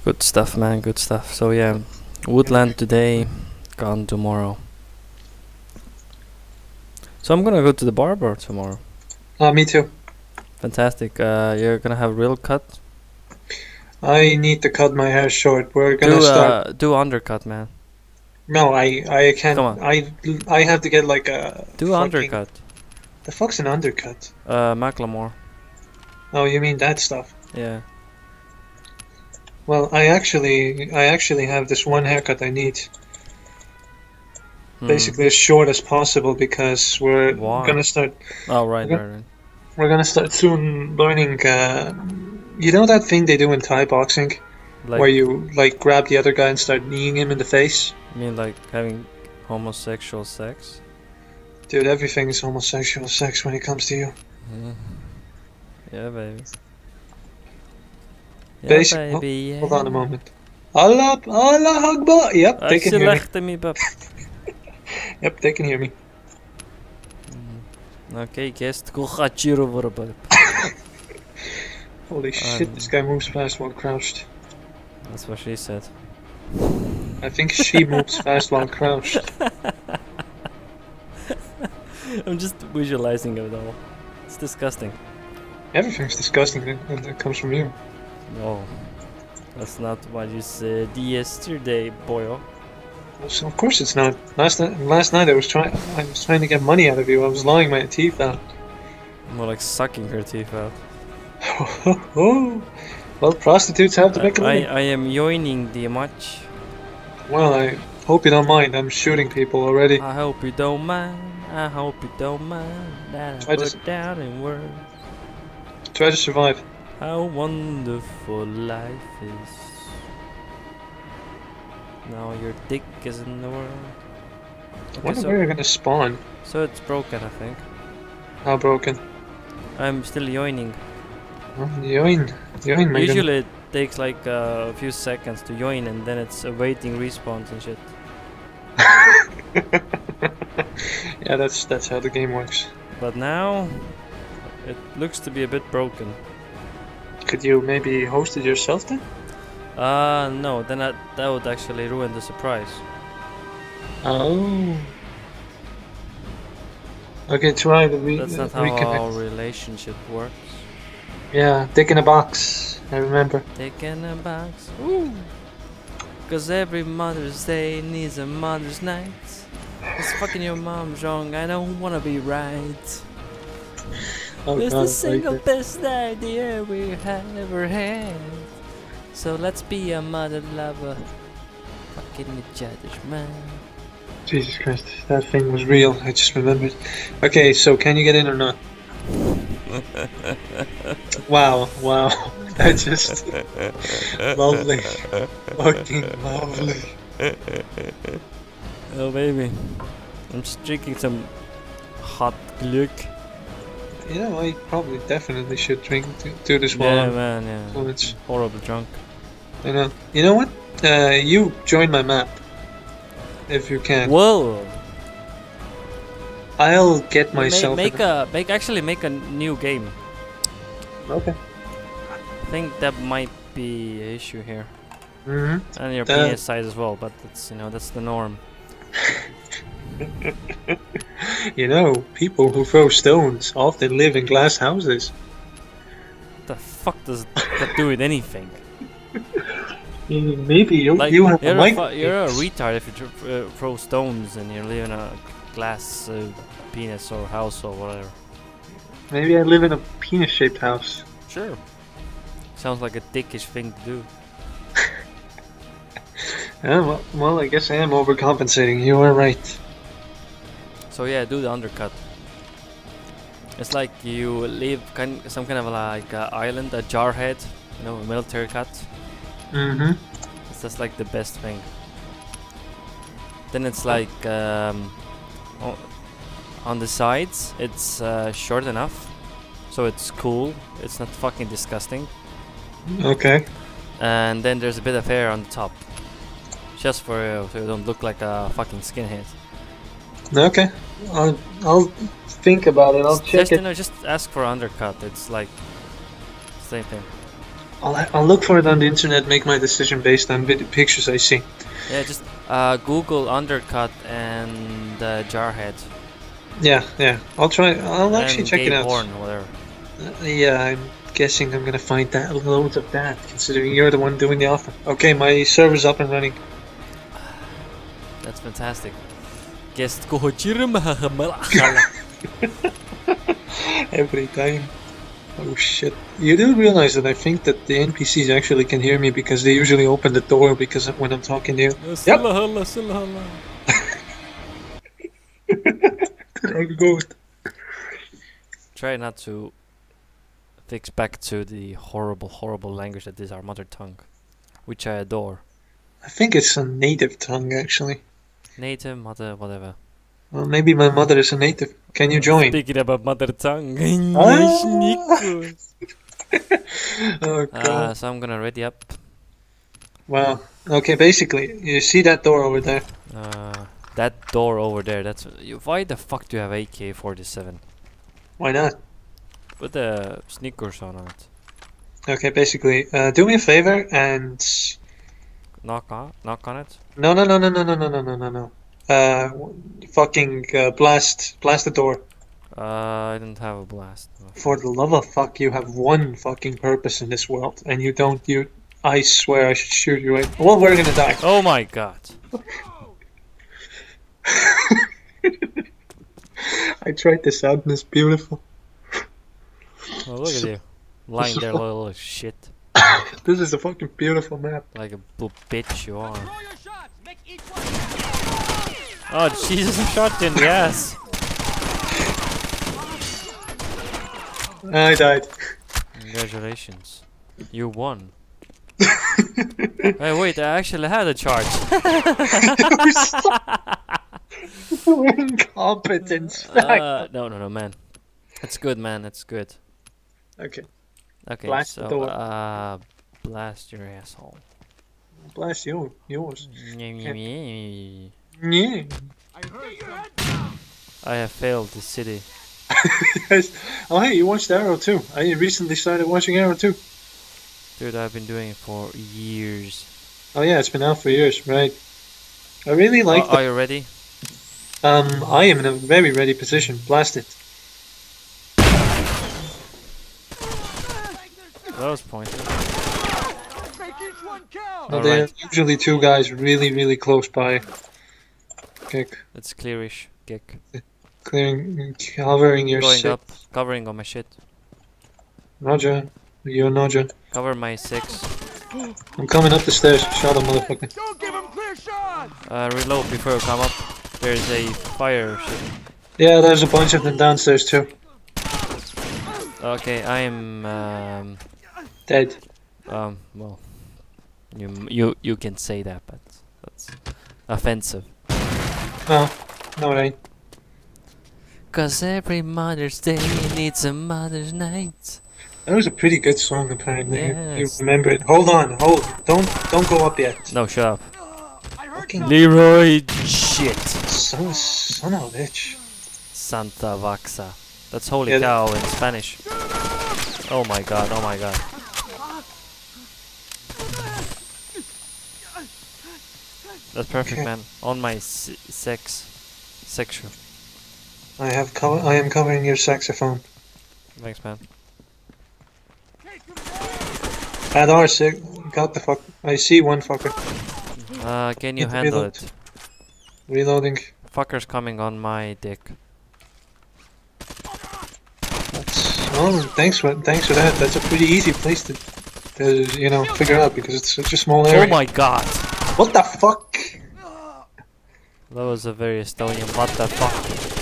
Good stuff, man. Good stuff. So yeah, Woodland today, gone tomorrow. So I'm gonna go to the barber tomorrow. Me too. Fantastic. You're gonna have real cut. I need to cut my hair short. We're gonna Do start. do undercut, man. No, I can't. Come on. I have to get like a Do fucking. undercut. The fuck's an undercut? Macklemore. Oh, you mean that stuff? Yeah. Well, I actually have this one haircut I need. Hmm. Basically as short as possible because we're Why? gonna start. Oh right, We're right, right. We're gonna start soon learning. You know that thing they do in Thai boxing, Like, where you like grab the other guy and start kneeing him in the face? you mean like having homosexual sex? Dude, everything is homosexual sex when it comes to you. Yeah, baby. Yeah, Basic. baby. Yeah. Hold on a moment. Allah Akbar. Yep, they can hear me. me, bub. Yep, they can hear me. Okay, guest. Go hachiro vorabal. Holy shit, this guy moves fast while crouched. That's what she said. I think she moves fast while crouched. I'm just visualizing it all. It's disgusting. Everything's disgusting when it comes from you. No, that's not what you said yesterday, boyo. So of course it's not. Last night I was trying to get money out of you. I was lying my teeth out. More like sucking her teeth out. Well, prostitutes have to make a living. I am joining the match. Well, I hope you don't mind. I'm shooting people already. I hope you don't mind. I hope you don't mind that I put down in words Try to survive. how wonderful life is. Now your dick is in the world. I wonder where you're gonna spawn. So it's broken, I think. How broken? I'm still joining. Yoin, my Usually it takes like a few seconds to join and then it's awaiting respawns and shit. Yeah, that's how the game works. But now it looks to be a bit broken. Could you maybe host it yourself then? No, then that would actually ruin the surprise. Oh. Okay, try the That's not how our relationship works. Yeah, dick in a box. I remember. Dick in a box. Ooh. Cause every Mother's Day needs a Mother's Night. It's fucking your mom's wrong. I don't wanna be right. Oh, It's God, the single best idea we have ever had. So let's be a mother lover. Fucking each other's man. Jesus Christ, that thing was real. I just remembered. Okay, so can you get in or not? Wow, that's just lovely, fucking lovely. Oh baby, I'm just drinking some hot glück. You know, I probably definitely should drink do this while Yeah, I'm man, yeah. while it's. Horrible drunk. I know. You know what? You join my map if you can. Whoa! I'll get myself. Make a new game. Okay. I think that might be an issue here, Mm-hmm. and your penis size as well. But that's that's the norm. You know, people who throw stones often live in glass houses. What the fuck does that do with anything? Maybe you Like, you have a mic. you're a retard if you throw stones and you live in a glass penis or house or whatever. Maybe I live in a penis-shaped house. Sure. Sounds like a dickish thing to do. Yeah, well, I guess I am overcompensating. You are right. So yeah, do the undercut. It's like you leave some kind of like island, a jarhead, a military cut. Mm-hmm. It's just like the best thing. Then it's like on the sides, it's short enough, so it's cool. It's not fucking disgusting. Okay. And then there's a bit of hair on the top, just for so you don't look like a fucking skinhead. Okay. I'll think about it. I'll check Just it. just ask for undercut. It's like same thing. I'll look for it on the internet. Make my decision based on pictures I see. Yeah, just Google undercut and jarhead. Yeah, yeah. I'll try. I'll actually And check gay it out. porn, whatever. Yeah, I'm guessing I'm gonna find that loads of that, considering you're the one doing the offer. Okay, my server's up and running. That's fantastic. Guest ko Every time. Oh shit. You do realize that I think that the NPCs actually can hear me because they usually open the door because when I'm talking to you. Yep. Try not to fix back to the horrible language that is our mother tongue, which I adore. I think it's a native tongue actually. Native, mother, whatever. Well, maybe my mother is a native. Can you join? Speaking about mother tongue. Oh god. So I'm gonna ready up. Wow. Okay, basically, you see that door over there? That door over there. That's why the fuck do you have AK-47? Why not? Put the sneakers on it. Okay, basically, do me a favor and Knock on it. no. Fucking blast the door. I didn't have a blast. For the love of fuck, you have one fucking purpose in this world, and you don't. I swear I should shoot you right. Well, we're gonna die. Oh my god. I tried this out and it's beautiful. Oh, look at you. Lying there, little shit. This is a fucking beautiful map. Like a bitch you are. Oh, Jesus, I'm shot in the ass. I died. Congratulations. You won. Hey, wait, I actually had a charge. Incompetence. No, man. It's good, man. It's good. Okay. Okay, Blast so, the door. blast your asshole. Blast yours. Yeah. Yeah. I have failed the city. Yes. Oh, hey, you watched Arrow too. I recently started watching Arrow too. Dude, I've been doing it for years. Oh yeah, it's been out for years, right? I really like. Are you ready? I am in a very ready position. Blast it. That was pointless. No, there are usually two guys really close by. Kick. It's clearish. Kick. Covering your Going shit. up. Covering on my shit. Roger. You're Roger. Cover my 6. I'm coming up the stairs. Shot him, motherfucker. Don't give him clear shot! Reload before you come up. There's a fire shit. Yeah, there's a bunch of them downstairs too. Okay, I'm Dead. well, you can say that, but that's offensive. Oh, no it ain't. 'Cause every Mother's Day needs a Mother's Night. That was a pretty good song apparently. Yes. You remember it. Hold on, don't go up yet. No, shut up. Fucking Leroy shit. son of a bitch. Santa Vaxa. That's holy Yeah, cow in Spanish. Oh my god, oh my god. That's perfect, Okay. man. On my section. I am covering your saxophone. Thanks, man. Add R sick. Got the fuck. I see one fucker. Can you Need to handle reload. it? Reloading. Fucker's coming on my dick. Oh, thanks for that. That's a pretty easy place to figure out because it's such a small area. Oh my god! What the fuck? That was a very Estonian what the fuck.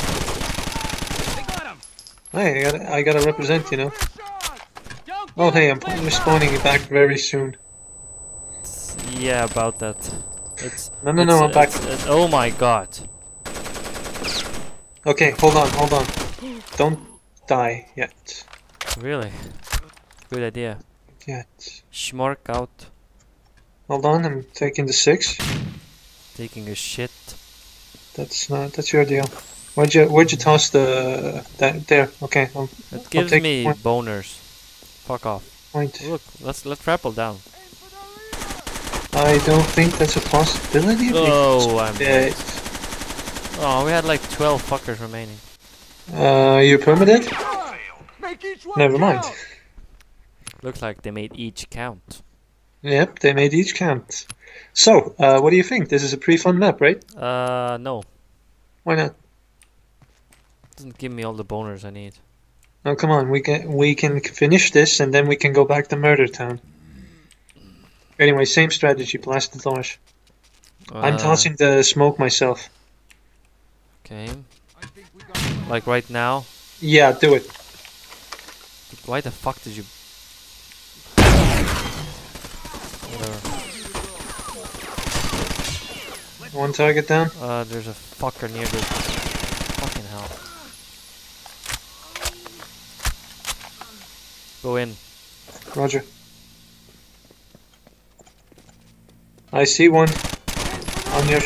Hey, I gotta represent, Oh, hey, I'm respawning back very soon. Yeah, about that. It's No, I'm back. oh my god. Okay, hold on. Don't die yet. Really? Good idea. Yet. Schmork out. Hold on, I'm taking the 6. Taking a shit. That's your deal. Where'd you toss that there? Okay, It gives take me one. boners. Fuck off. Point. Look, let's rappel down. I don't think that's a possibility. Oh, I'm dead. Oh, we had like 12 fuckers remaining. You permitted? Never mind. Looks like they made each count. Yep, they made each count. So, what do you think? This is a pretty fun map, right? No. Why not? Doesn't give me all the boners I need. Oh, come on, we can finish this and then we can go back to Murder Town. Anyway, same strategy, blast the doors. I'm tossing the smoke myself. Okay. Like right now? Yeah, do it. Why the fuck did you... Whatever. One target down. There's a fucker near this. Fucking hell. Go in. Roger. I see one. On your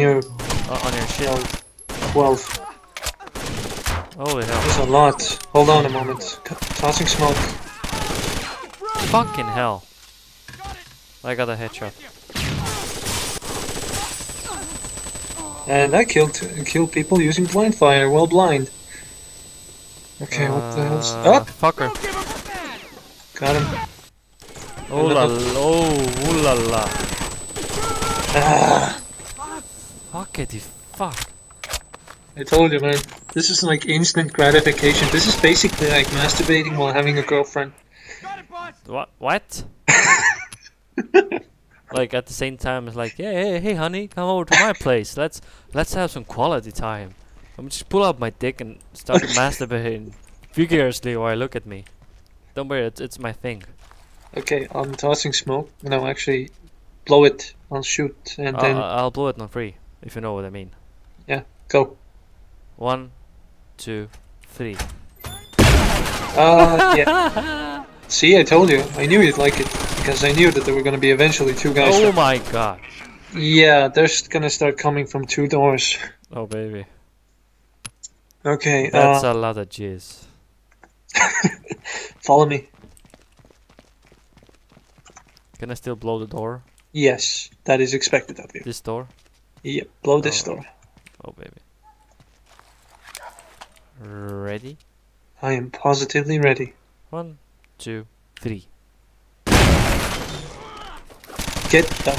shit. 12. Holy hell. There's a lot. Hold on a moment. Tossing smoke. Fucking hell. I got a headshot. And I killed people using blind fire while blind. Okay, what the hell's... Oh! Fucker. Got him. Oh la la. Oh, ooh la la. Ah! Fuckity fuck. I told you, man. This is like instant gratification. This is basically like masturbating while having a girlfriend. What? Like at the same time, it's like, hey, honey, come over to my place. Let's have some quality time. I'm just pull out my dick and start masturbating vigorously while look at me. Don't worry, it's my thing. Okay, I'm tossing smoke. No, actually, blow it. I'll shoot and then. I'll blow it on free, if you know what I mean. Yeah, go. 1, 2, 3. Yeah. See, I told you. I knew you'd like it because I knew that there were going to be eventually two guys. Oh my god. Yeah, they're going to start coming from 2 doors. Oh baby. Okay. That's a lot of jizz. Follow me. Can I still blow the door? Yes, that is expected of you. This door? Yep, blow this door. Oh baby. Ready? I am positively ready. 1, 2, 3. Get the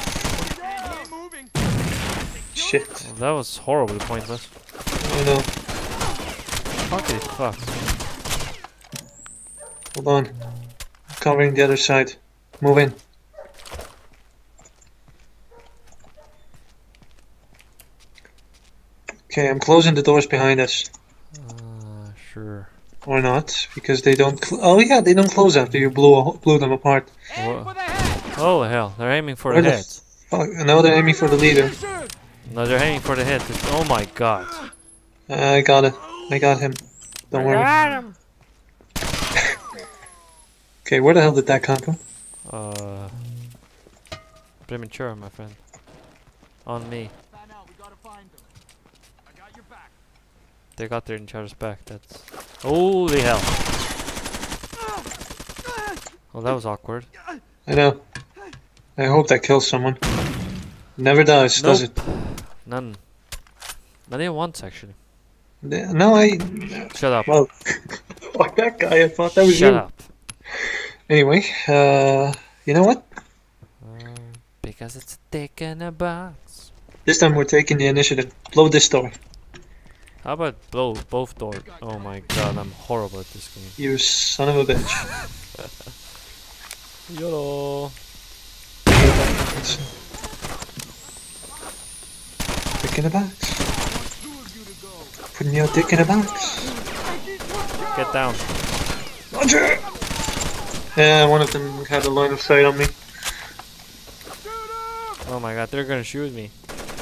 shit. Oh, that was horribly pointless. I know. Fuckity fuck. Hold on. I'm covering the other side. Move in. Okay, I'm closing the doors behind us. Sure. Or not, because they don't. Oh yeah, they don't close after you blew them apart. Oh hell, they're aiming for the head. Fuck, now they're aiming for the leader. No, they're aiming for the head. Oh my god. I got it. I got him. Don't worry. Got him. Okay, where the hell did that come from? Premature, my friend. On me. They got their each back. That's holy hell. Well, that was awkward. I know. I hope that kills someone. Never does, does it? None. Not even once, actually. No, I... Shut up. Well, fuck that guy, I thought that was you. Shut up. Anyway, you know what? Because it's a dick in a box. This time we're taking the initiative. Blow this door. How about blow both doors? Oh my god, I'm horrible at this game. You son of a bitch. YOLO. Dick in a box. Putting your dick in a box. Get down. Roger! Yeah, one of them had a line of sight on me. Oh my god, they're gonna shoot me.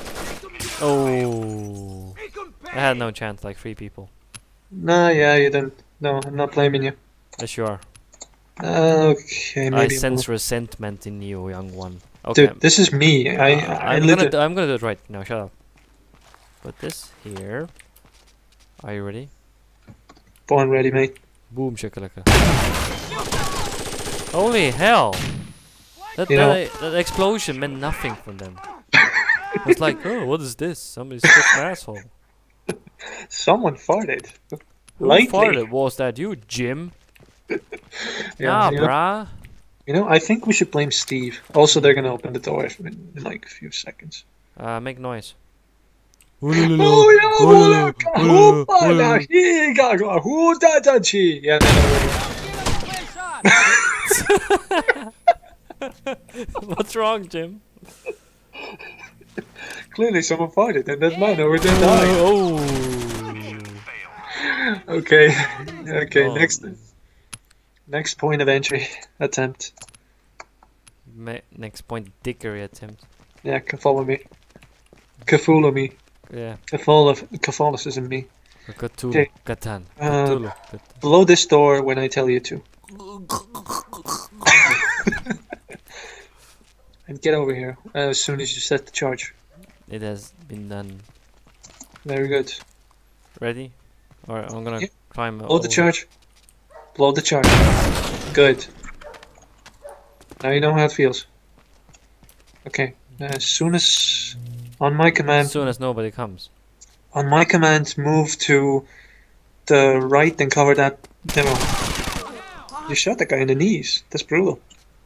Oh. I had no chance, like 3 people. Nah, yeah, you didn't. No, I'm not blaming you. Yes, you are. Okay, maybe. I sense resentment in you, young one. Okay. Dude, this is me. I'm gonna do it right now. Shut up. Put this here. Are you ready? Born ready, mate. Boom shakalaka. Holy hell! That, You know- that explosion meant nothing for them. It's like, oh, what is this? Somebody's just an asshole. Someone farted. Who Lightly. farted? Was that you, Jim? Yeah, Nah, you know- brah. You know, I think we should blame Steve. Also, they're gonna open the door in like a few seconds. Make noise. Oh yeah, voilà, hoppala, higaga, hudadachi. Yeah, What's wrong, Jim? clearly someone farted, and that man over there died. Oh. Okay, okay, Oh. next point of entry attempt. Next point, dickery attempt. Yeah, follow me. Follow me. Yeah. Catholicism me. Cthulhu. Okay. Catan. Uh, Cthulhu. Blow this door when I tell you to. And get over here as soon as you set the charge. It has been done. Very good. Ready? Alright, I'm gonna Yeah. climb. Blow the charge. Blow the charge. Good. Now you know how it feels. Okay. As soon as on my As command, soon as nobody comes. move to the right and cover that demo. You shot that guy in the knees. That's brutal.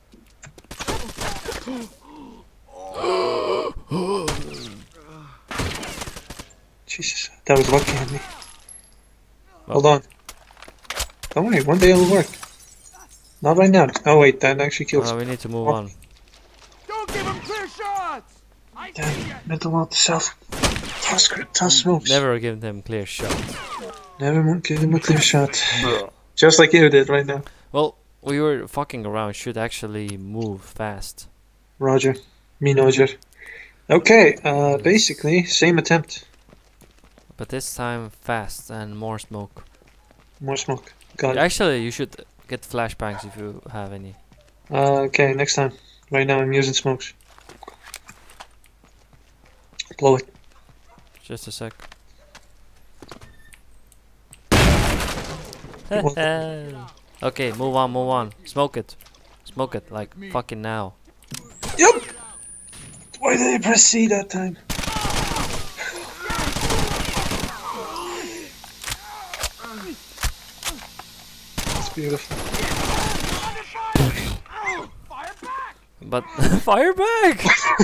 Jesus, that was lucky on me. Hold on. Don't worry, one day it'll work. Not right now. Oh wait, that actually kills. We need to move on. Don't give him clear shots! Damn, mental note to self. Toss smokes. Never give them clear shot. Never give him a clear shot. Just like you did right now. Well, we were fucking around. Should actually move fast. Roger. Me Roger. Okay, basically, same attempt. But this time fast and more smoke. More smoke. Got it. Actually, you should get flashbangs if you have any. Okay, next time. Right now I'm using smokes. Blow it. Just a sec. Well- Okay, move on, move on. Smoke it. Smoke it, like fucking now. Yep! Why did I press C that time? That's beautiful. Fire back! But fire back!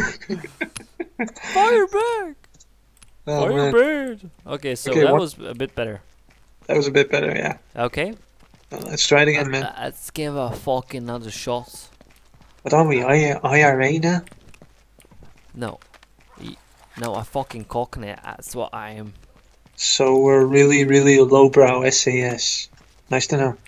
Fire back! Oh, Fire man. bird! Okay, so Okay, that what- was a bit better. That was a bit better, yeah. Okay. Let's try it again, man. Let's give a fucking another shot. What are we? IRA now? No. No, a fucking cockney. That's what I am. So we're really, really lowbrow SAS. Nice to know.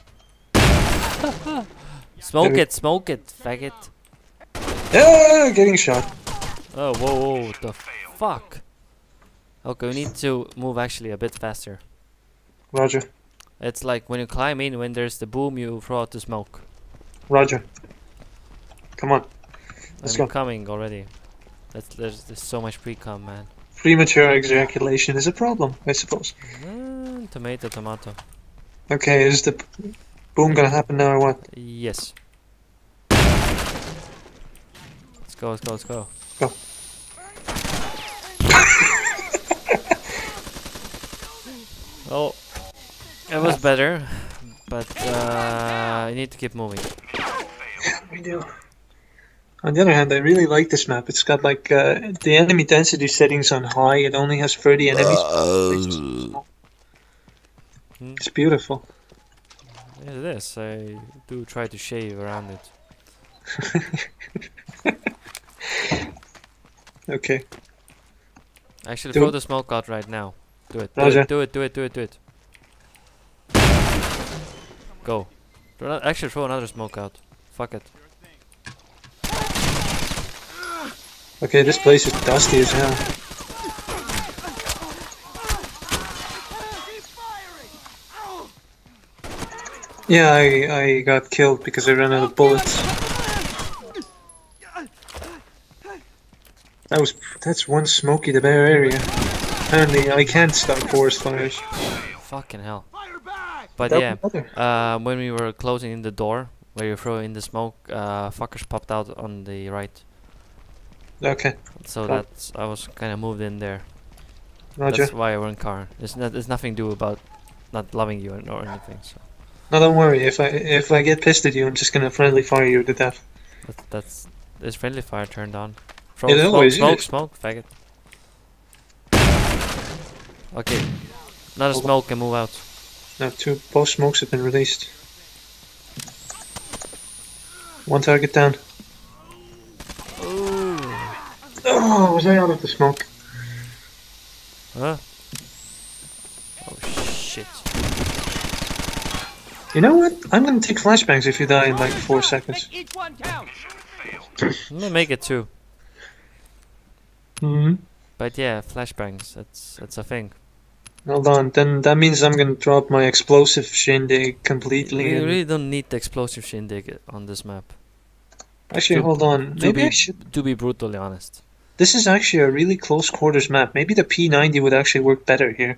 Smoke Maybe- it, faggot. Yeah, getting shot. Oh, whoa, whoa, what the fuck? Okay, we need to move actually a bit faster. Roger. It's like when you climb in, when there's the boom, you throw out the smoke. Roger. Come on. Let's I'm go. coming already. There's so much pre-com, man. Premature ejaculation is a problem, I suppose. Tomato, tomato. Okay, is the boom gonna happen now or what? Yes. Let's go, let's go, let's go. Go. Oh, it was better, but you need to keep moving. We do. On the other hand, I really like this map. It's got like the enemy density settings on high. It only has 30 enemies. It's beautiful. It is. I do try to shave around it. Okay. Actually, Do throw it. the smoke out right now. Do it. Do Roger. it. Do it. Do it. Do it. Do it. Go. Actually, throw another smoke out. Fuck it. Okay, this place is dusty as hell. Keep firing! Ow! Yeah, I got killed because I ran out of bullets. That's one Smokey the Bear area. Apparently, I can't stop forest fires. Fucking hell. Fire back! But That yeah, was better. when we were closing in the door, where you throw in the smoke, fuckers popped out on the right. Okay. So Cool. that's I was kind of moved in there. Roger. That's why I run car. It's nothing to do about not loving you or anything. So No, don't worry. If I get pissed at you, I'm just gonna friendly fire you to death. that's is friendly fire turned on. Throw It smoke, always smoke, is. smoke, faggot. Okay, not a Hold on. smoke can move out. Now both smokes have been released. One target down. Ooh. Oh, was I out of the smoke? Huh? Oh shit. You know what? I'm gonna take flashbangs if you die in like 4 seconds. Make each one count. I'm gonna make it too. Hmm. But yeah, flashbangs. That's a thing. Hold on. Then that means I'm gonna drop my explosive shindig completely. We and- really don't need the explosive shindig on this map. Actually, to- hold on. To Maybe be I should. to be brutally honest. This is actually a really close quarters map. Maybe the P90 would actually work better here.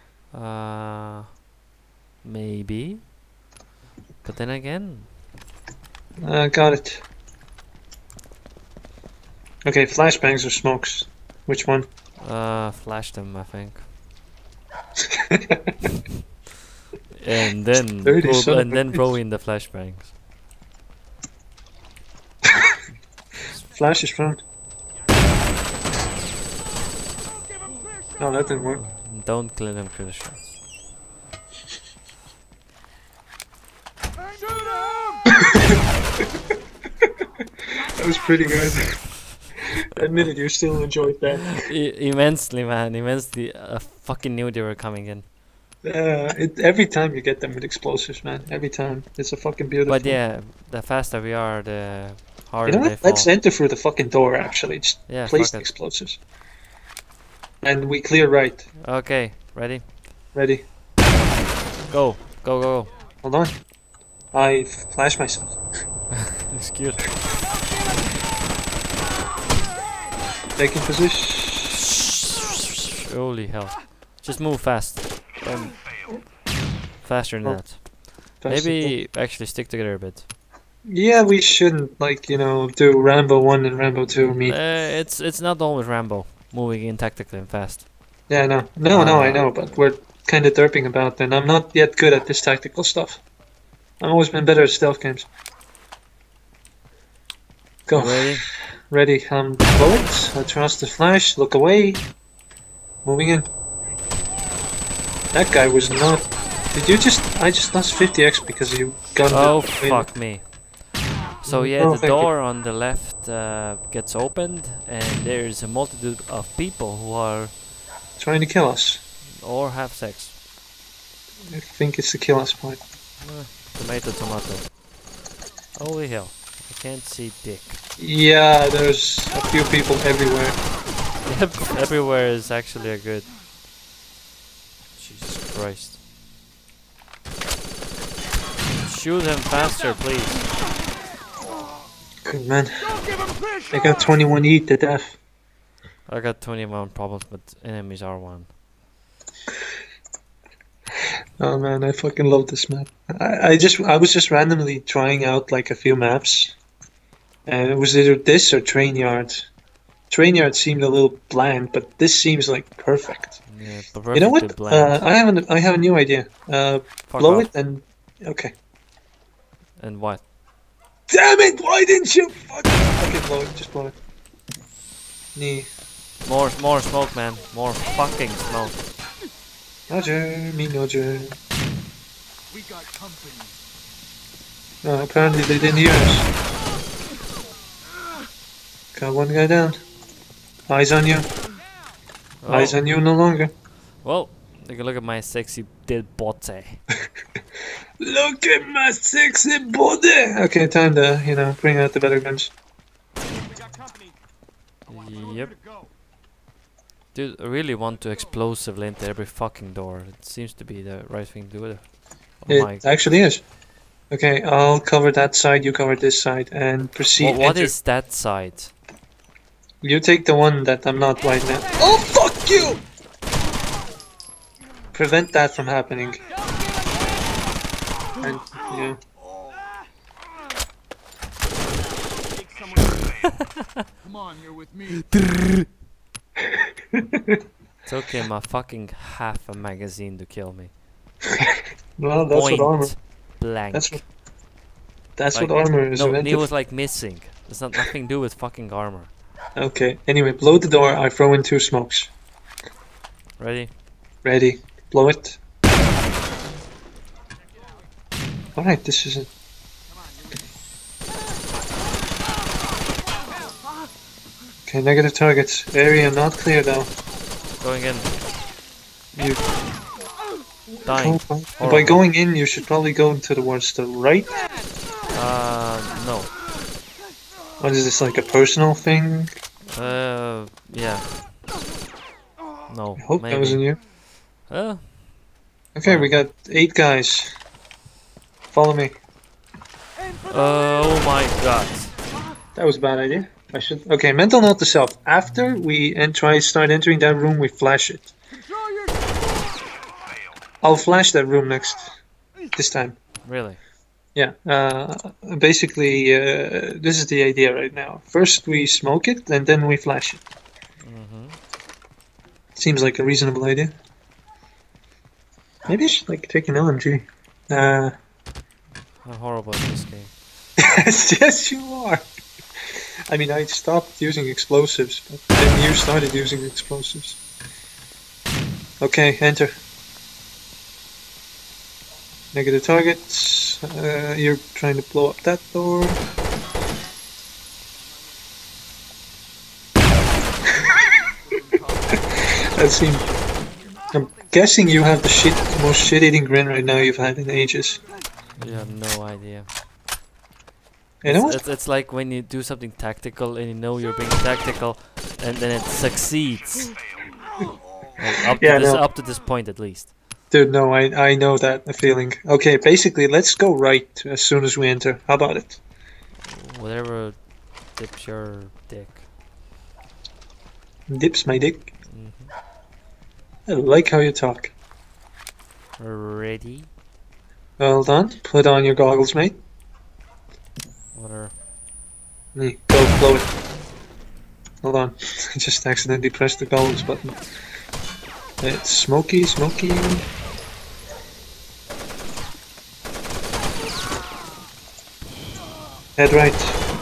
Maybe. But then again, Got it. Okay, flashbangs or smokes? Which one? flash them, I think. And then Dirty son of and a then throw bitch. in the flashbangs. Flash is front. Don't give him clear shots. No, that didn't work. Don't kill them clear shots. Shoot him! That was pretty good. Admitted you still enjoyed that. Immensely, man, immensely. I fucking knew they were coming in. Every time you get them with explosives, man. Every time. It's a fucking beautiful. But yeah, the faster we are, the You harder know they what? fall. Let's enter through the fucking door, actually. Just Yeah, place fuck the it. explosives. And we clear right. Okay, ready? Ready. Go, go, go, Hold on. I flash myself. go. Excuse me. Taking position. Holy hell. Just move fast. Faster than Oh, that. Fast Maybe actually stick together a bit. Yeah, we shouldn't, like, do Rambo 1 and Rambo 2 meet. It's not always Rambo. Moving in tactically and fast. Yeah, no. No, I know, but we're kind of derping about, and I'm not yet good at this tactical stuff. I've always been better at stealth games. Go. Ready? Ready. Bullets. I trust the flash. Look away. Moving in. That guy was not. Did you just? I just lost 50x because you got. Oh fuck me. So yeah, Oh, the thank you. door on the left gets opened, and there's a multitude of people who are Trying to kill us. or have sex. I think it's the kill us point. Tomato, tomato. Holy hell! I can't see dick. Yeah, there's a few people everywhere. Everywhere is actually a good. Jesus Christ! Shoot him faster, please. Good man. Don't give him clear shots. I got 21 eat to death. I got 21 problems, but enemies are one. Oh man, I fucking love this map. I was just randomly trying out like a few maps, and it was either this or Train Yard. Train Yard seemed a little bland, but this seems like perfect. Yeah, but You know perfectly what? bland. I have a new idea. Fuck Blow off. it and okay. And what? Damn it! Why didn't you fucking blow it? Just blow it. Knee. More smoke, man. More fucking smoke. Roger, me Roger. We got company. No, apparently they didn't hear us. Got one guy down. Eyes on you. Oh, Eyes on you no longer. well, take a look at my sexy dead body. Look at my sexy body. Okay, time to, bring out the better guns. We got company. Yep. To go. Dude, I really want to explosively into every fucking door. It seems to be the right thing to do. Oh my. It actually is. Okay, I'll cover that side, you cover this side, and proceed. What enter. is that side? You take the one that I'm not right now. Oh, fuck you! Prevent that from happening. And, yeah. Come on, you're with me. It took him a fucking half a magazine to kill me. Well, that's what armor. Point blank. That's Like, what armor is No, invented. Neil was like missing. It's not nothing to do with fucking armor. Okay. Anyway, blow the door. I throw in 2 smokes. Ready? Ready. Blow it. Alright, this is it. Okay, negative targets. Area not clear though. Going in. You Dying. by Horrible. going in, you should probably go towards the right. No. What is this, like a personal thing? Yeah. No, I hope maybe. that wasn't you. Uh, Okay, we got 8 guys. Follow me. oh my god. That was a bad idea. I should. Okay, mental note to self. After we start entering that room, we flash it. Control your. I'll flash that room this time. Really? Yeah. Basically, this is the idea right now. First we smoke it, and then we flash it. Seems like a reasonable idea. Maybe I should like take an LMG. How horrible is this game? Yes, you are. I mean, I stopped using explosives, but then you started using explosives. Okay, enter. Negative targets. You're trying to blow up that door. That seemed. I'm guessing you have the most shit-eating grin right now you've had in ages. You have no idea. You know what? It's like when you do something tactical and you know you're being tactical, and then it succeeds. Like, up to this point at least. Dude, no, I know that feeling. Okay, basically, let's go right as soon as we enter. How about it? Whatever dips your dick. Dips my dick. I like how you talk. Ready? Well done. Put on your goggles, mate. Whatever. Go, blow it. Hold on. I just accidentally pressed the goggles button. It's smoky, smoky. Head right.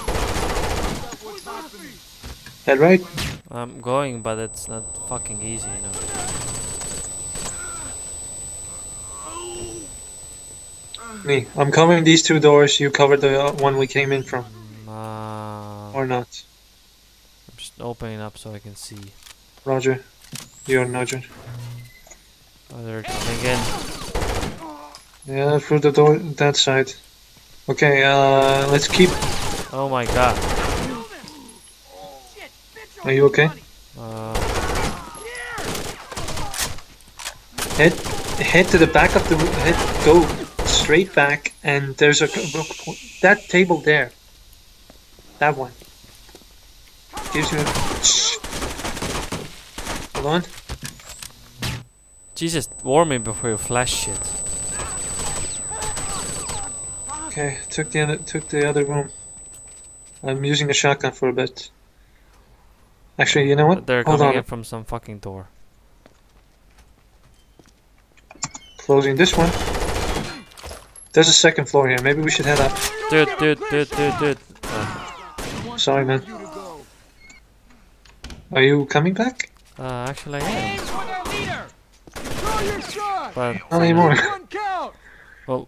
Head right. I'm going, but it's not fucking easy, you know. I'm covering these 2 doors. You cover the one we came in from. Or not. I'm just opening up so I can see. Roger. You're Roger. Oh, they're coming in. Yeah, through the door that side. Okay, let's keep. Oh my god. Are you okay? Head to the back of the room. Go straight back, and there's that table there. That one. Gives you a. Hold on. Jesus, warn me before you flash shit. Okay, took the other room. I'm using a shotgun for a bit. Actually, you know what? They're Hold coming on. in from some fucking door. Closing this one. There's a second floor here. Maybe we should head up. Dude. Sorry, man. Are you coming back? Actually I am. Throw your shot. But Not anymore. One count. well,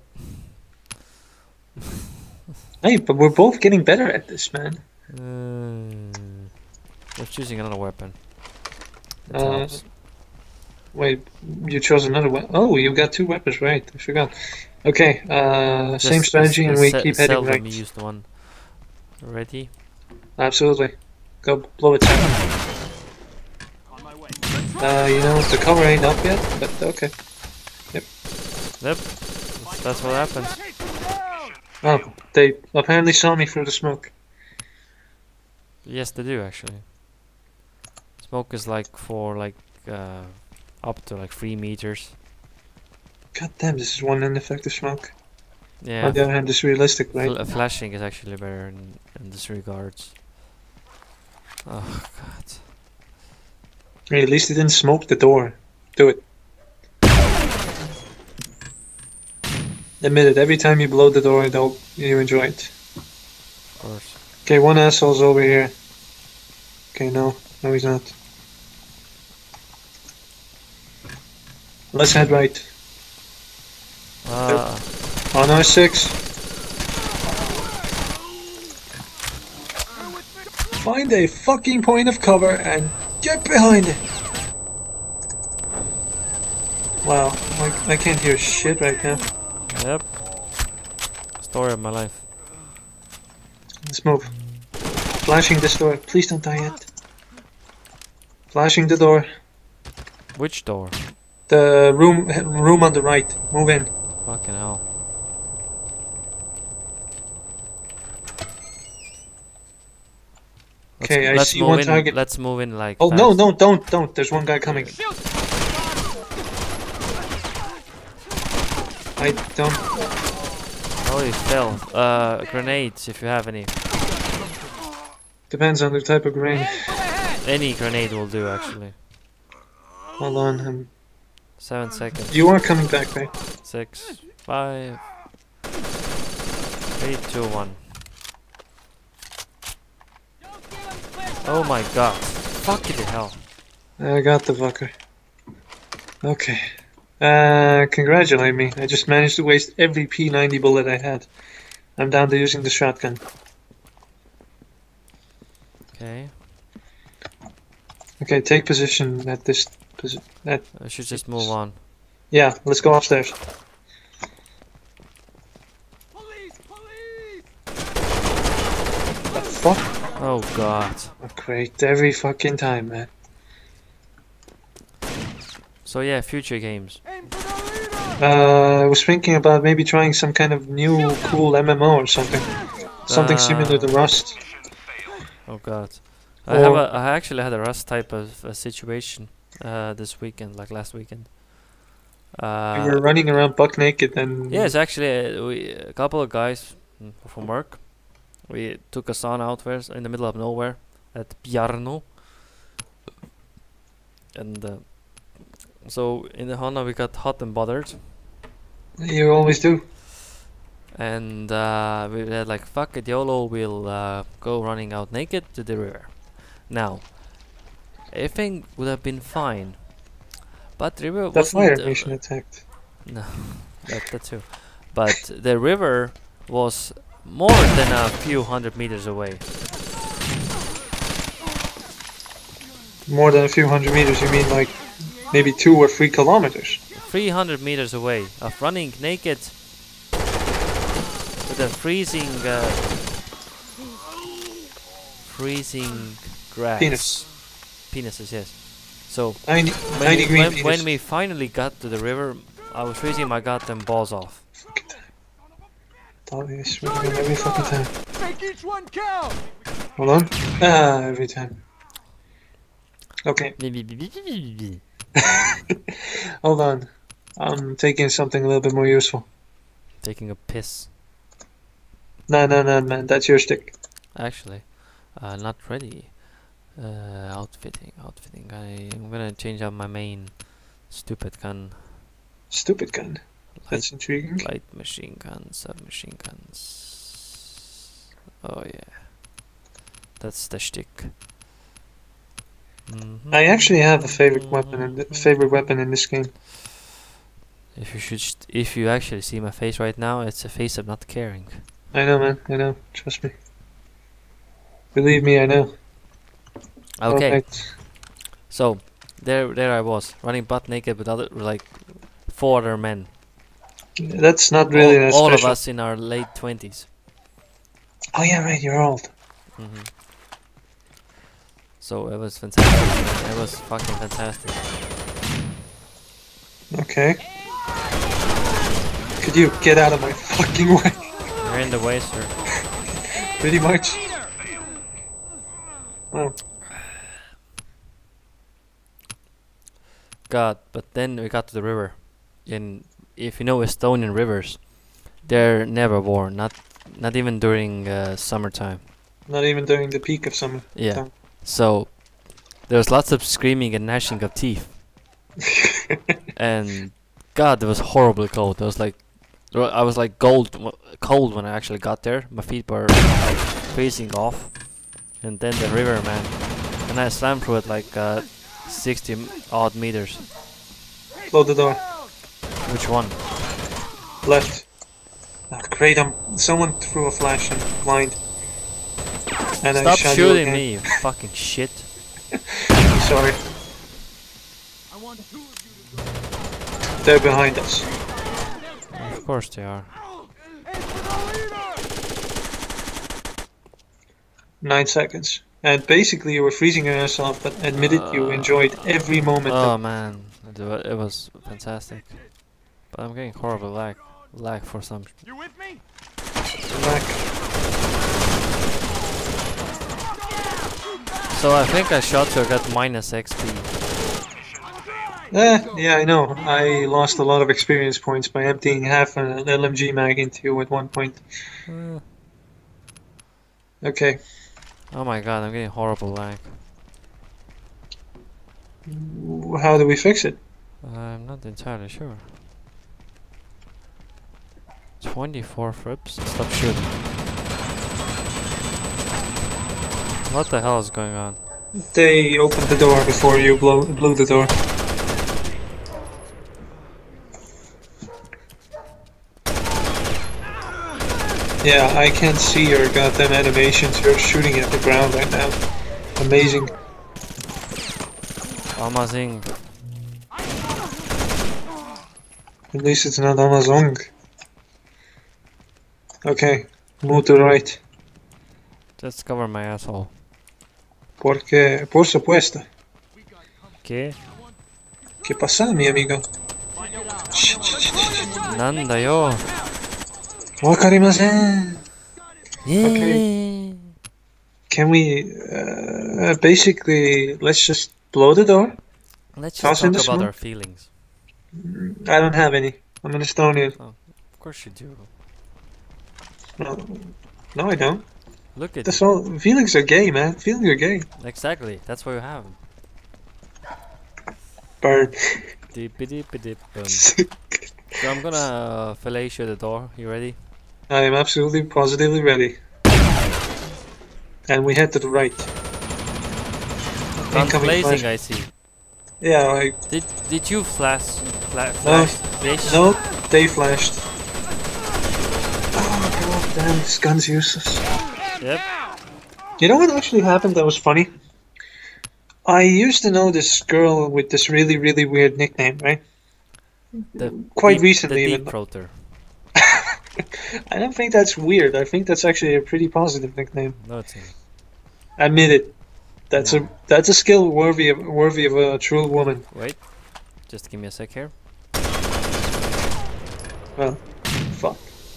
Hey, but we're both getting better at this, man. we're choosing another weapon. That Uh, helps. Wait, you chose another weapon. Oh, you got 2 weapons, right? I forgot. Okay, same strategy, and we keep heading right. Used one. Ready? Absolutely. Go blow it down. On my way. You know, the cover ain't up yet, but okay. Yep. That's what happens. Oh, they apparently saw me through the smoke. Yes, they do actually. Smoke is like for like up to like 3 meters. God damn, this is one ineffective smoke. Yeah. On the other hand, it's realistic, right? Flashing is actually better in this regards. Oh god. Hey, at least it didn't smoke the door. Do it. Admit it, every time you blow the door, you enjoy it. Of course. Okay, one asshole's over here. Okay, no. No, he's not. Let's head right. Ah. On R6. Find a fucking point of cover and get behind it. Wow, I can't hear shit right now. Yep. Story of my life. Let's move. Flashing this door. Please don't die yet. Flashing the door. Which door? The room on the right. Move in. Fucking hell. Okay, I Let's see move one in. target. Let's move in like. Oh fast. no, no, don't. There's one guy coming. I don't. Oh, he fell. Grenades, if you have any. Depends on the type of grenade. Any grenade will do, actually. Hold on. 7 seconds. You are coming back, right? 6, 5, 3, 2, 1. Oh my god. Fucking hell. I got the fucker. Okay. Congratulate me. I just managed to waste every P90 bullet I had. I'm down to using the shotgun. Okay. Okay, take position at this I should just move on. Yeah, let's go upstairs. Police! Police! The fuck? Oh god. Oh, great, every fucking time, man. So yeah, future games. Aim for the leader! I was thinking about maybe trying some kind of new cool MMO or something. Something similar to Rust. Oh god. Or- I actually had a Rust type of situation this weekend, like last weekend. We were running around buck naked and... Yes, actually, a couple of guys from work, we took a sauna out there in the middle of nowhere at Bjarno. And so in the Hana we got hot and bothered. You always do. And we had like, fuck it, YOLO, we'll go running out naked to the river. Now, everything would have been fine, but the river The wasn't... fire mission attacked. No, that too. But the river was more than a few 100 meters away. More than a few hundred meters, you mean like maybe 2 or 3 kilometers? 300 meters away of running naked with a freezing grass. Penis. Penises, yes. So 90 when, degree when, penis. when we finally got to the river, I was freezing my goddamn balls off. Fucking time. Always running every fucking time. Make each one count! Hold on. Ah, every time. Okay, hold on. I'm taking something a little bit more useful. Taking a piss. No, man. That's your stick. Actually, not ready. Outfitting. I'm gonna change out my main stupid gun. Stupid gun. That's intriguing. Light machine guns, submachine guns. Oh yeah, that's the shtick. I actually have a favorite weapon in this game. If you actually see my face right now, it's a face of not caring. I know, man. I know. Trust me. Believe me, I know. Okay, Alright. so there I was running butt naked with like 4 other men. That's not really that all of special. us in our late 20s. Oh yeah, right. You're old. So it was fantastic. It was fucking fantastic. Okay. Could you get out of my fucking way? You're in the way, sir. Pretty much. Oh. God, but then we got to the river. And if you know Estonian rivers, they're never warm. Not even during summertime. Not even during the peak of summer. Yeah. Time. So there was lots of screaming and gnashing of teeth, and God, it was horribly cold. It was like I was like cold when I actually got there. My feet were like freezing off, and then the river, man, and I slammed through it like 60 odd meters. Close the door. Which one? Left. Oh, great, someone threw a flash and blind. And I Stop shot you shooting again. me, you fucking shit. Sorry. I want 2 of you to go. They're behind us. Of course they are. Aim for the leader! 9 seconds. And basically you were freezing your ass off, but admit it, you enjoyed every moment. Oh man, it was fantastic. But I'm getting horrible lag for some. You with me? Back. So I think I shot to get minus XP. Yeah, I know. I lost a lot of experience points by emptying half an LMG mag into you at one point. Okay. Oh my god, I'm getting horrible lag. How do we fix it? I'm not entirely sure. 24 frips? Stop shooting. What the hell is going on? They opened the door before you blew the door. Yeah, I can't see your goddamn animations. You're shooting at the ground right now. Amazing. Amazing. At least it's not Amazon. Okay, move to the right. Just cover my asshole. Porque, por supuesto. ¿Qué? ¿Qué pasa, mi amigo? Nanda yo. Wakarimasen. Okay. Can we, basically, let's just blow the door? Let's Toss just in talk the about smoke? our feelings. I don't have any. I'm an Estonian. Of course you do. No, I don't. Look at That's you. all. Feelings are gay, man. Feelings are gay. Exactly. That's why you have them. Burn. Deep-a-deep-a-dip-bum. So I'm gonna fellatio the door. You ready? I am absolutely positively ready. And we head to the right. Guns blazing, flash. I see. Yeah, Did you flash? No, Flash? no, they flashed. Oh god damn, this gun's useless. Yep. You know what actually happened that was funny? I used to know this girl with this really, really weird nickname, right? Quite recently The even. deep throater. I don't think that's weird. I think that's actually a pretty positive nickname. No, it's not. Admit it. That's a skill worthy of a true woman. Wait. Just give me a sec here. Well, fuck.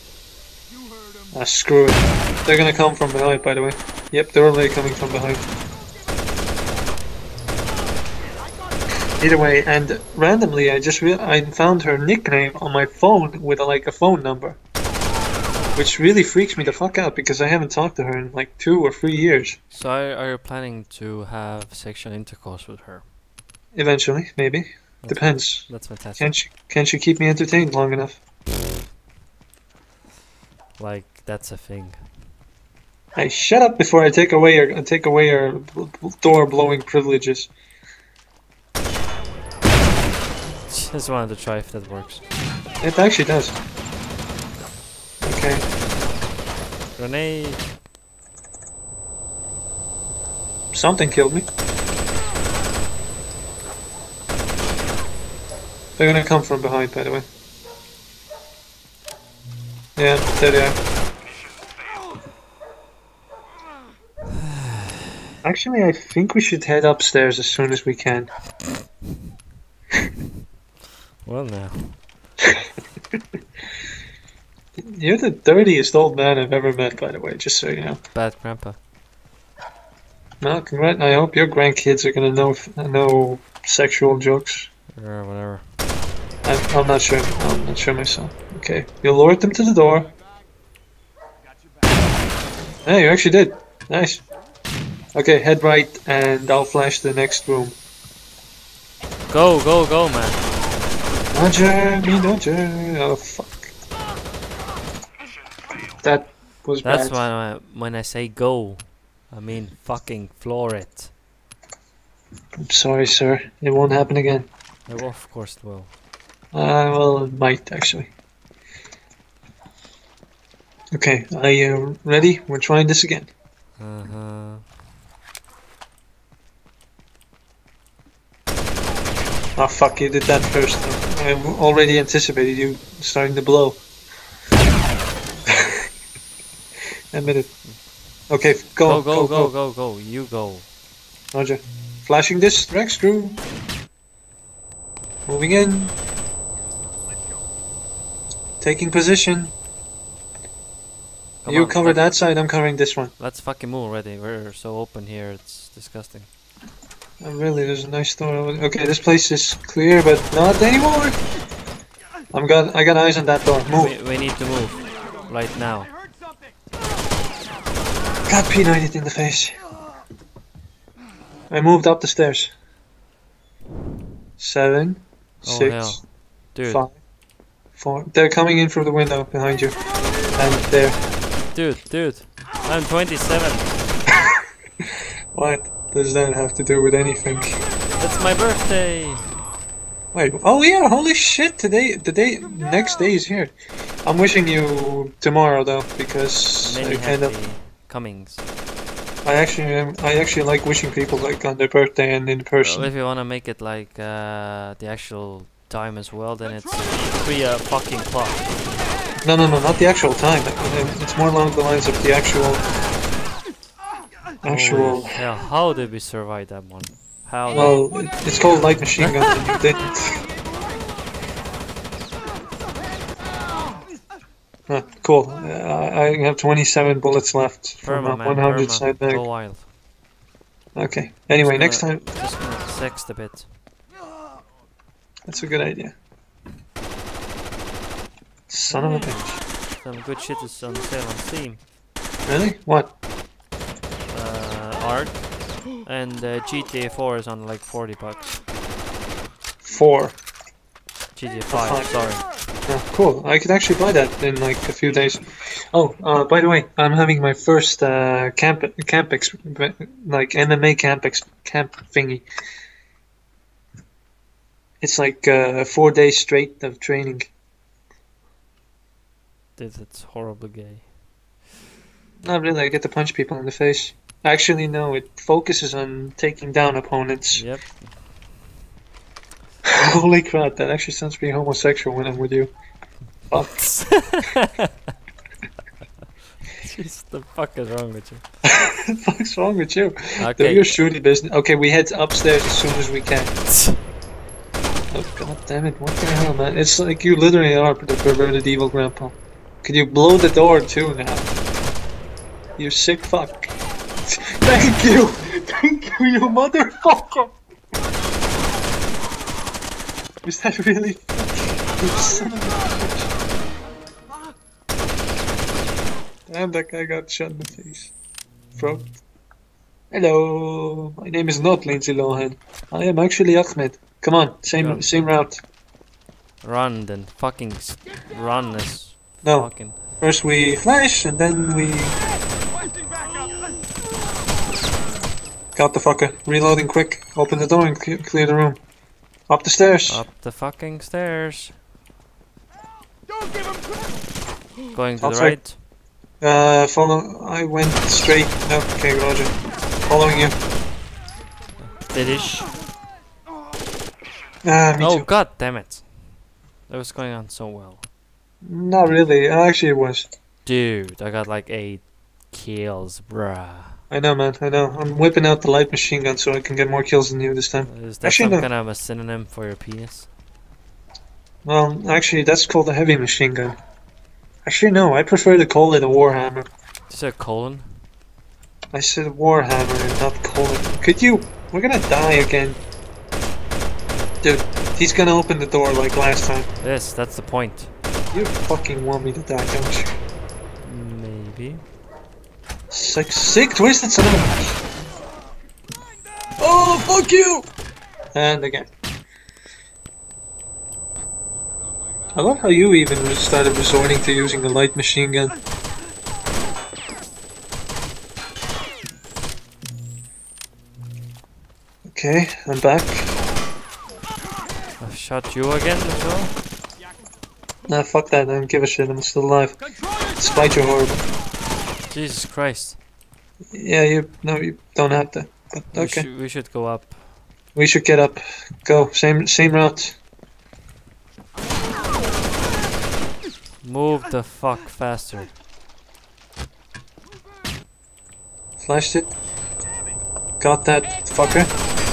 Screw it. They're gonna come from behind, by the way. Yep, they're already coming from behind. Either way, and randomly I found her nickname on my phone with a phone number. Which really freaks me the fuck out because I haven't talked to her in like 2 or 3 years. So are you planning to have sexual intercourse with her? Eventually, maybe. Depends. That's fantastic. Can she keep me entertained long enough? Like that's a thing. Hey, shut up before I take away your door blowing privileges. Just wanted to try if that works. It actually does. Okay. Grenade. Something killed me. They're gonna come from behind, by the way. Yeah, there they are. Actually, I think we should head upstairs as soon as we can. Well now. You're the dirtiest old man I've ever met, by the way, just so you know. Bad grandpa. Well, I hope your grandkids are gonna know sexual jokes. Or whatever. I'm not sure. I'm not sure myself. Okay, you lured them to the door. Hey, you actually did. Nice. Okay, head right, and I'll flash the next room. Go, go, go, man. Dodger, me dodger. Oh fuck. That was That's bad. when I say go, I mean fucking floor it. I'm sorry, sir. It won't happen again. Oh, of course it will. Well, it might actually. Okay, are you ready? We're trying this again. Uh-huh. Oh fuck, you did that first. I already anticipated you starting to blow. Admit it. Okay, Go, go, go, go, go, go. You go. Roger. Flashing this, Rex screw. Moving in. Taking position. Come You on, cover that side, I'm covering this one. let's fucking move already. We're so open here, it's disgusting. Oh, really, there's a nice door. Okay, this place is clear, but not anymore. I got eyes on that door. Move. We need to move. Right now. I heard something. Got P90'd in the face. I moved up the stairs. 7, Oh 6, hell. Dude. 5, 4. They're coming in through the window behind you. And there. Dude. I'm 27. What does that have to do with anything? It's my birthday. Wait, oh yeah, holy shit, next day is here. I'm wishing you tomorrow though, because Many I kind happy of, comings. I actually like wishing people like on their birthday and in person. Well, if you wanna make it like the actual time as well, then it's 3 fucking clock. No, not the actual time. It's more along the lines of the actual. Holy hell, how did we survive that one? How? Well, it's called light machine gun, and you didn't. Cool. I have 27 bullets left from a 100 side Go mag. wild. Okay. Anyway, next Just time. gonna sext a bit. That's a good idea. Son of a bitch. Some good shit is on sale on Steam. Really? What? Arc and GTA 4 is on like $40. 4. GTA 5, sorry. Oh, cool. I could actually buy that in like a few days. Oh, by the way, I'm having my first like MMA camp thingy. It's like 4 days straight of training. It's horribly gay. Not really. I get to punch people in the face. Actually, no. It focuses on taking down opponents. Yep. Holy crap! That actually sounds pretty homosexual when I'm with you. Fuck. Jeez, the fuck is wrong with you? What the fuck's wrong with you? Do Okay. your shooty business. Okay, we head upstairs as soon as we can. Oh god damn it! What the hell, man? It's like you literally are the perverted evil grandpa. Could you blow the door too now? You sick fuck. Thank you! Thank you, you motherfucker! Was that really? You son of a bitch. Damn, that guy got shot in the face. Throat. Hello, my name is not Lindsay Lohan. I am actually Ahmed. Come on, Go. same route. Run then. Fucking run as No, fucking. first we flash and then we Requesting backup. got the fucker. Reloading quick. Open the door and clear the room. Up the stairs. Up the fucking stairs. Don't give him credit. Going to the Outside. right. Follow. I went straight. Okay, Roger. Following you. Finish. Me Oh too. god damn it. That was going on so well. Not really. Actually, it was. Dude, I got like 8 kills, bruh. I know, man. I know. I'm whipping out the light machine gun so I can get more kills than you this time. Is that Actually, some no. kind of a synonym for your penis? Well, actually, that's called a heavy machine gun. Actually, no. I prefer to call it a warhammer. Did you say colon? I said warhammer and not colon. Could you? We're gonna die again. Dude, he's gonna open the door like last time. Yes, that's the point. You fucking want me to die, don't you? Maybe. Sick twisted son of a bitch. Fuck you! And again. I love how you even started resorting to using the light machine gun. Okay, I'm back. I've shot you again as well. Nah, fuck that, I don't give a shit, I'm still alive. Control yourself. Despite your horrible. Jesus Christ. Yeah, you don't have to. But okay. We should go up. We should get up. Go, same route. Move the fuck faster. Flashed it. Got that fucker.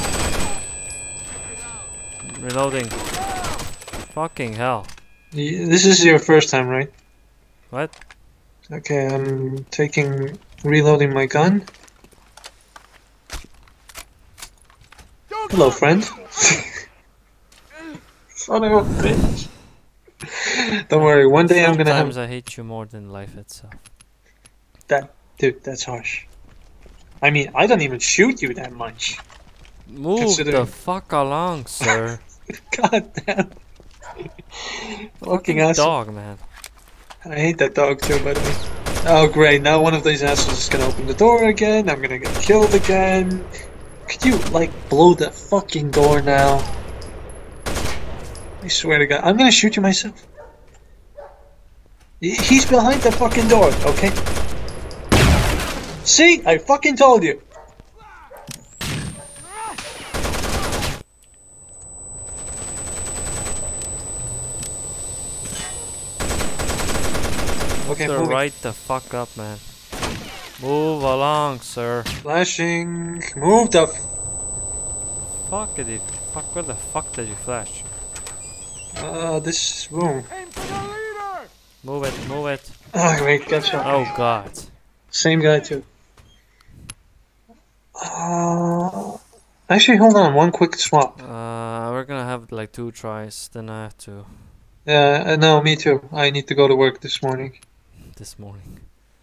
Reloading. Fucking hell. This is your first time, right? What? Okay, I'm reloading my gun. Hello, friend. Son of a bitch. Don't worry, one day I'm gonna Sometimes have I hate you more than life itself. that. Dude, that's harsh. I mean, I don't even shoot you that much. Move the Considering- fuck along, sir. God damn. Fucking Fucking asshole. dog, man. I hate that dog too, by the way. Oh great, now one of these assholes is gonna open the door again. I'm gonna get killed again. Could you, like, blow the fucking door now? I swear to God, I'm gonna shoot you myself. He's behind the fucking door, okay? See? I fucking told you. Okay, So moving. right the fuck up, man. Move along, sir. Flashing. Move the Fuckity fuck, where the fuck did you flash? this room. Aim for the leader. Move it, move it. Ah, great, got shot. Oh god. Same guy too. Actually, hold on, one quick swap. We're gonna have like 2 tries, then I have to Yeah, no, me too. I need to go to work this morning. this morning.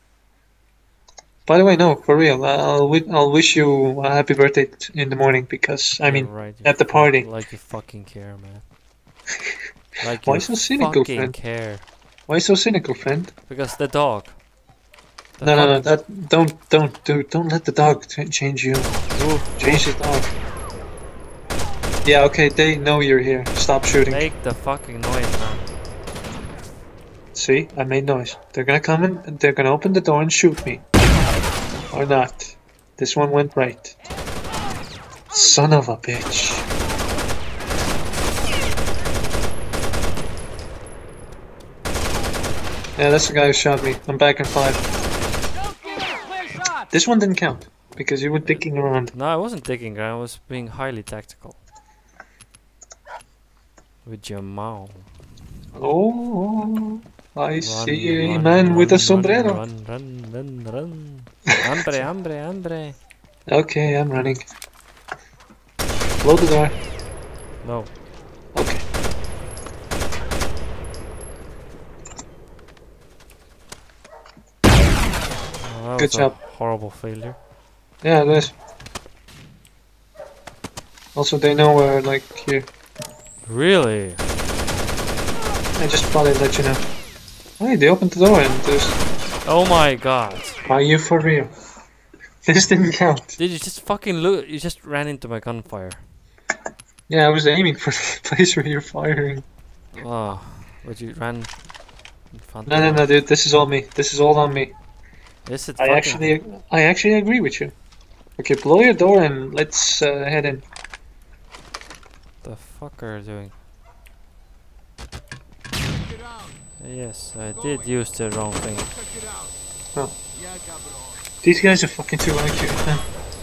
By the way, no, for real. I'll wish you a happy birthday in the morning because I mean, You're right, you at the party. Like you fucking care, man. Like Why you so cynical, fucking friend? care. Why so cynical, friend? Because the dog. The No, fucking- don't let the dog change you. Move. Change the dog. Yeah, okay, they know you're here. Stop shooting. Make the fucking noise, man. See, I made noise. They're gonna come in, and they're gonna open the door and shoot me. Or not. This one went right. Son of a bitch. Yeah, that's the guy who shot me. I'm back in 5. Don't give it. Clear shot. This one didn't count because you were dicking around. No, I wasn't digging. I was being highly tactical. With your mouth. Oh, I Run, see a run, man with a run, sombrero. Run. Hambre. Okay, I'm running. Close the door. No. Okay. Oh, that Good was a job. horrible failure. Yeah, it is. Also, they know we're like here. Really? I just thought I'd let you know. Hey, they opened the door and there's. Oh my god. Are you for real? This didn't count. Did you just fucking look? You just ran into my gunfire. Yeah, I was aiming for the place where you're firing. Oh, but you ran in front No, of no, me. no, dude. This is all me. This is all on me. Is it I fucking... actually agree with you. Okay, blow your door and let's head in. The fuck are you doing? Check it out. Yes, I did use the wrong thing. Check it out. Oh. Yeah, capital. These guys are fucking too accurate, man.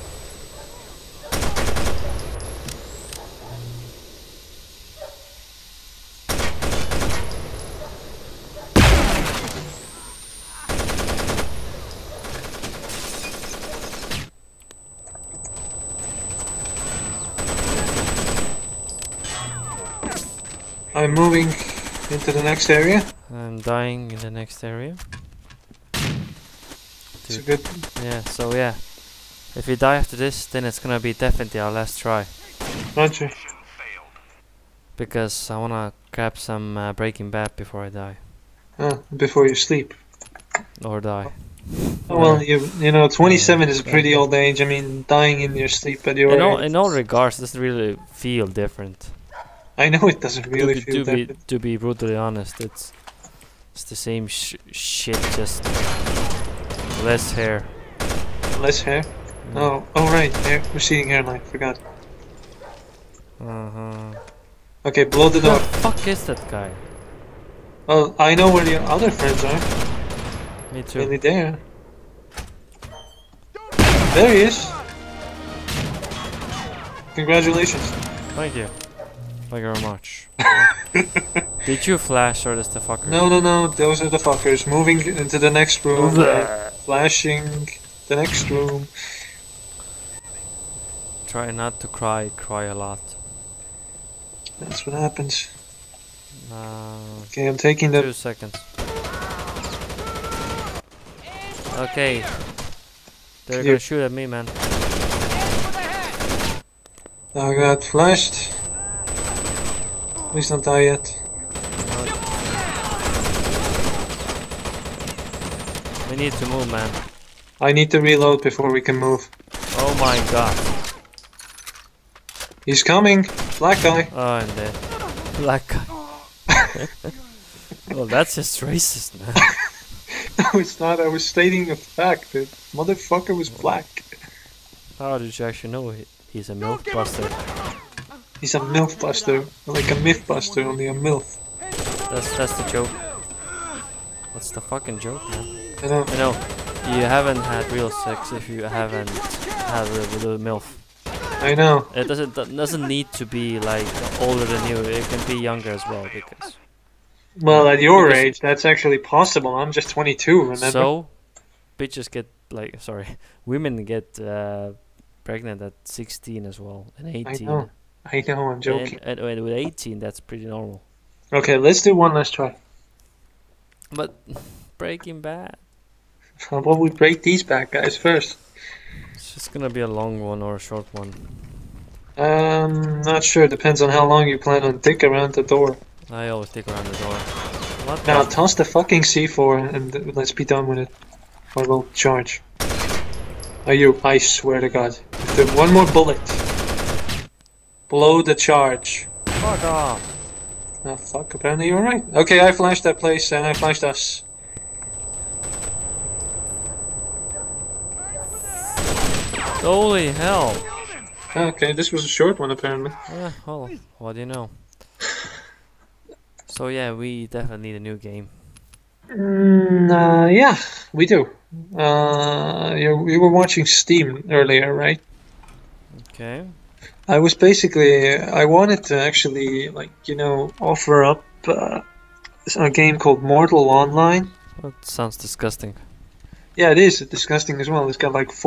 I'm moving into the next area. I'm dying in the next area. It's a good. Yeah, so yeah. If we die after this, then it's gonna be definitely our last try. Roger. Because I wanna grab some Breaking Bad before I die. Before you sleep. Or die. Oh, well, you know, 27 is a pretty old age. I mean, dying in your sleep at your age. In all regards, it doesn't really feel different. I know it doesn't really feel different. To be brutally honest, it's the same shit, just less hair. Less hair? Oh, right, hair, receding hairline, forgot. Okay, blow the door. Who the fuck is that guy? Well, I know where the other friends are. Me too. Really there. There he is. Congratulations. Thank you. Thank you very much. Did you flash or just the fucker? No, those are the fuckers. Moving into the next room. Flashing the next room. Try not to cry a lot. That's what happens. Okay, I'm taking 2 the... seconds. Okay. They're gonna shoot at me, man. I got flashed. Please don't die yet. We need to move, man. I need to reload before we can move. Oh my god. He's coming! Black guy! Oh, I'm dead. Black guy. Well, that's just racist, man. No, it's not. I was stating a fact. The motherfucker was black. How did you actually know he's a milk buster? He's a MILF buster. Like a myth buster, only a MILF. That's the joke. What's the fucking joke, man? I know. You know, you haven't had real sex if you haven't had with a MILF. I know. It doesn't need to be like older than you. It can be younger as well, because... Well, at your age, that's actually possible. I'm just 22, remember? So, bitches get, like, sorry, women get pregnant at 16 as well, and 18. I know, I'm joking. And with 18, that's pretty normal. Okay, let's do one last try. But, Breaking Bad. How about we break these bad guys first? It's just gonna be a long one or a short one. Not sure. Depends on how long you plan on dick around the door. I always stick around the door. What Now the- toss the fucking C4 and let's be done with it. Or we'll charge. I swear to God. If there's one more bullet, blow the charge. Fuck off. Oh fuck, apparently you're right. Okay, I flashed that place and I flashed us. Holy hell. Okay, this was a short one apparently. Yeah, well, what do you know? So yeah, we definitely need a new game. Yeah, we do. We were watching Steam earlier, right? Okay. I wanted to actually, like, you know, offer up a game called Mortal Online. That sounds disgusting. Yeah, it is disgusting as well. It's got like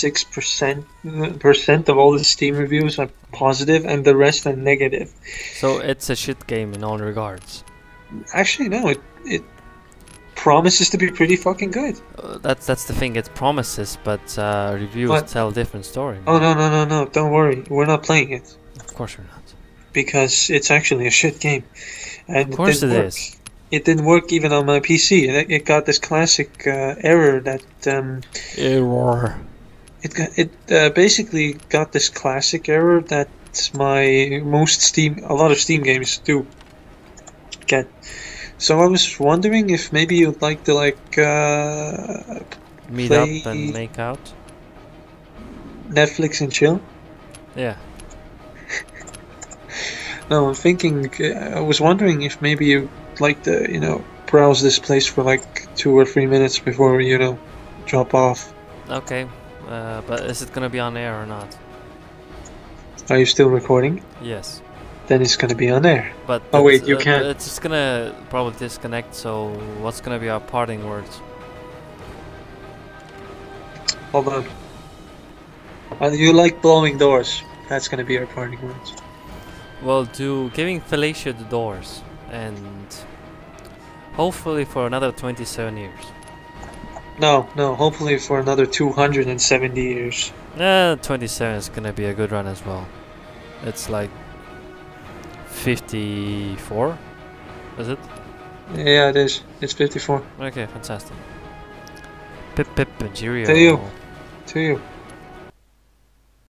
46% of all the Steam reviews are positive and the rest are negative. So it's a shit game in all regards. Actually, no, it promises to be pretty fucking good. That's the thing, it promises, but reviews What? tell a different story. Oh, no, don't worry. We're not playing it. Of course you're not. Because it's actually a shit game. And Of course it didn't work. is. It didn't work even on my PC. It got this classic error that Error. it basically got this classic error that a lot of Steam games do get. So I was wondering if maybe you'd like to Meet play up and make out. Netflix and chill. Yeah. No, I'm thinking. I was wondering if maybe you'd like to, you know, browse this place for like 2 or 3 minutes before, you know, drop off. Okay. But is it gonna be on air or not? Are you still recording? Yes. Then it's gonna be on air. But Oh, wait, it's, you can't. It's just gonna probably disconnect. So what's gonna be our parting words? Hold on. You like blowing doors. That's gonna be our parting words. Well, to giving Felicia the doors, and hopefully for another 27 years. No, hopefully for another 270 years. 27 is gonna be a good run as well. It's like 54, is it? Yeah, it is. It's 54. Okay, fantastic. Pip pip and cheerio. To you. To you.